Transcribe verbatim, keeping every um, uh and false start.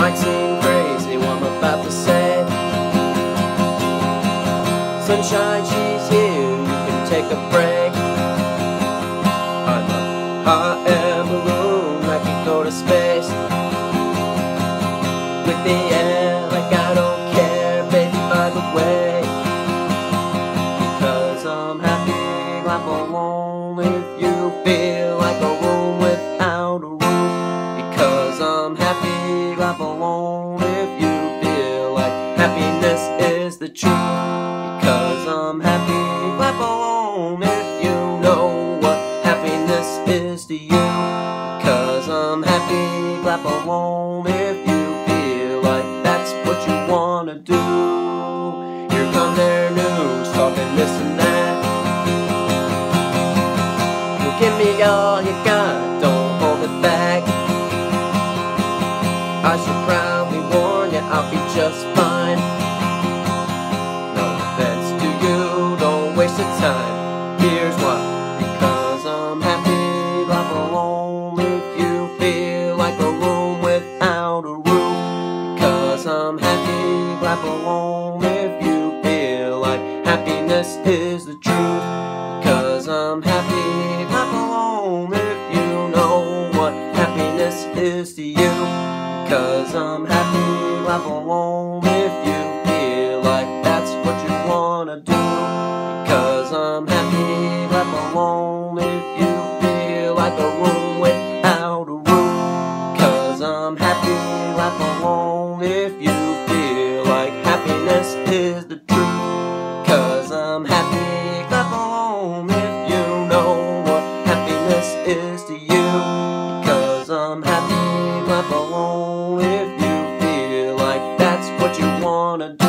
Might seem crazy what I'm about to say. Sunshine, she's here, you can take a break. I'm a hot air balloon, I can go to space. With the air, like I don't care, baby, by the way. Because I'm happy, clap along if you feel like a room without a roof. Because I'm happy, clap along if you feel like happiness is the truth. Because I'm happy, clap along if you know what happiness is to you. Because I'm happy, clap along if you feel like that's what you wanna do. Here come their news, talking this and that. Well, give me all you got, don't hold it back. I should probably warn you, I'll be just fine. No offense to you, don't waste your time. Here's why. Because I'm happy, clap along if you feel like a room without a roof. Because I'm happy, clap along if you feel like happiness is the truth. Because I'm happy, clap along if you know what happiness is to you. Because I'm happy, clap along if you feel like that's what you wanna do. Because I'm happy, clap along if you feel like a room without a roof. Because I'm happy, clap along if you feel like happiness is the truth. Because I'm happy, clap along if you know what happiness is to you. Because I'm happy, clap along if you feel like that's what you wanna do.